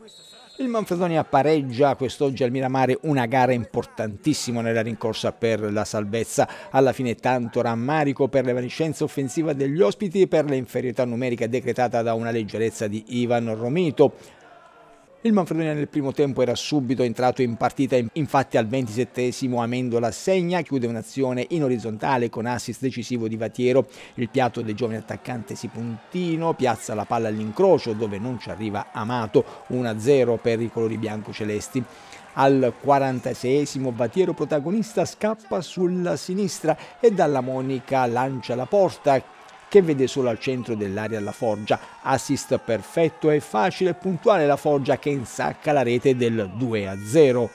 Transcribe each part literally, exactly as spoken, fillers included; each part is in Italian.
Il Manfredonia pareggia quest'oggi al Miramare, una gara importantissima nella rincorsa per la salvezza. Alla fine tanto rammarico per l'evanescenza offensiva degli ospiti e per l'inferiorità numerica decretata da una leggerezza di Ivan Romito. Il Manfredonia nel primo tempo era subito entrato in partita, infatti al ventisettesimo Amendola segna, chiude un'azione in orizzontale con assist decisivo di Vatiero. Il piatto del giovane attaccante Sipuntino piazza la palla all'incrocio dove non ci arriva Amato, uno a zero per i colori biancocelesti. Al quarantaseiesimo Vatiero protagonista scappa sulla sinistra e dalla Monica lancia la porta, che vede solo al centro dell'area la Foggia. Assist perfetto e facile e puntuale la Foggia che insacca la rete del due a zero.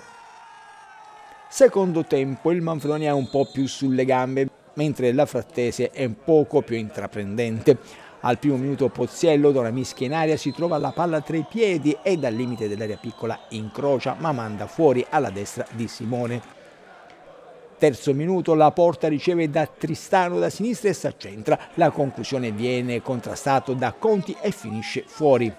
Secondo tempo il Manfredonia è un po' più sulle gambe, mentre la Frattese è un poco più intraprendente. Al primo minuto Pozziello da una mischia in aria si trova la palla tra i piedi e dal limite dell'area piccola incrocia ma manda fuori alla destra di Simone. Terzo minuto la Porta riceve da Tristano da sinistra e s'accentra. La conclusione viene contrastato da Conti e finisce fuori.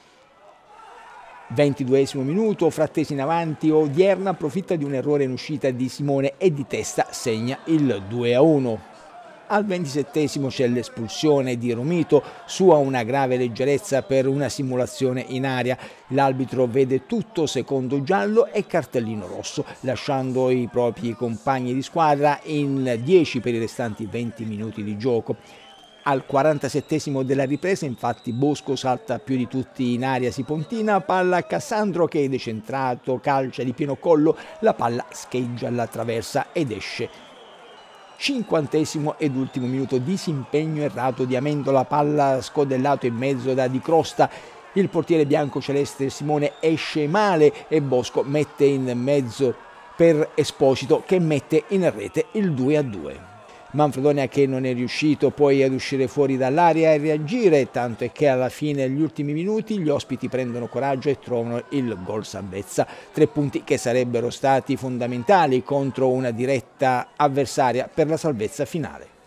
ventiduesimo minuto, Frattesi in avanti, Odierna approfitta di un errore in uscita di Simone e di testa segna il due a uno. Al ventisettesimo c'è l'espulsione di Romito, sua una grave leggerezza per una simulazione in aria. L'arbitro vede tutto secondo giallo e cartellino rosso, lasciando i propri compagni di squadra in dieci per i restanti venti minuti di gioco. Al quarantasettesimo della ripresa infatti Bosco salta più di tutti in aria Sipontina, palla a Cassandro che decentrato calcia di pieno collo, la palla scheggia alla traversa ed esce. Cinquantesimo ed ultimo minuto, disimpegno errato di Amendola, palla scodellato in mezzo da Di Crosta. Il portiere biancoceleste Simone esce male e Bosco mette in mezzo per Esposito che mette in rete il due a due. Manfredonia che non è riuscito poi ad uscire fuori dall'area e reagire, tanto è che alla fine degli ultimi minuti gli ospiti prendono coraggio e trovano il gol salvezza. Tre punti che sarebbero stati fondamentali contro una diretta avversaria per la salvezza finale.